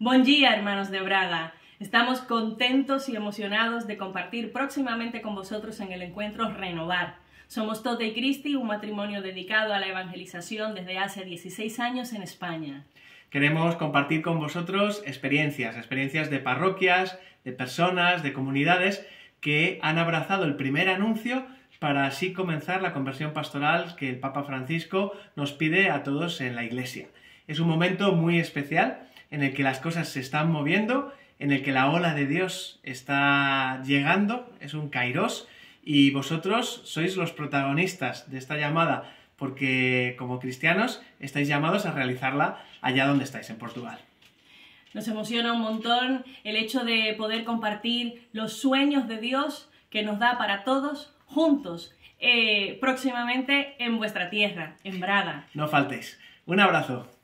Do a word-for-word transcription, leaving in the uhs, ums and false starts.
Buen día, hermanos de Braga. Estamos contentos y emocionados de compartir próximamente con vosotros en el encuentro Renovar. Somos Tote y Cristi, un matrimonio dedicado a la evangelización desde hace dieciséis años en España. Queremos compartir con vosotros experiencias, experiencias de parroquias, de personas, de comunidades que han abrazado el primer anuncio para así comenzar la conversión pastoral que el Papa Francisco nos pide a todos en la Iglesia. Es un momento muy especial en el que las cosas se están moviendo, en el que la ola de Dios está llegando, es un kairós, y vosotros sois los protagonistas de esta llamada, porque como cristianos estáis llamados a realizarla allá donde estáis, en Portugal. Nos emociona un montón el hecho de poder compartir los sueños de Dios que nos da para todos juntos, eh, próximamente en vuestra tierra, en Braga. No faltéis. Un abrazo.